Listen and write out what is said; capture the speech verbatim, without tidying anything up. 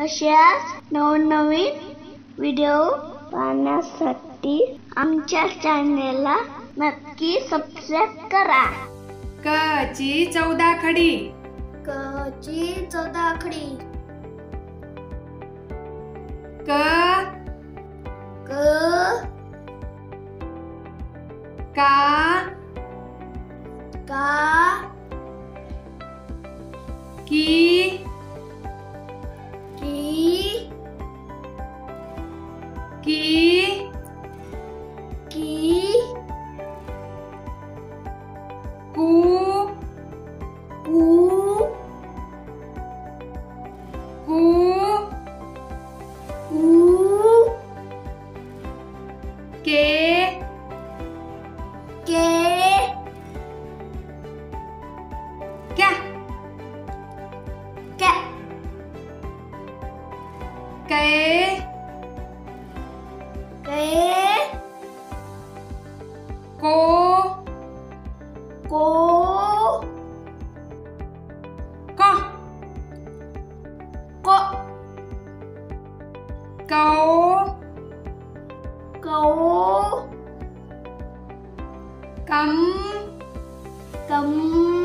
अशाच नवनवीन व्हिडिओ पाहण्यासाठी आमच्या चॅनेलला नक्की सबस्क्राईब करा. क ची चौदा खडी. क ची चौदा खडी. क क का का की की की की कू कू कू कू के के क्या के कै के को को क को कौ कौ कम कम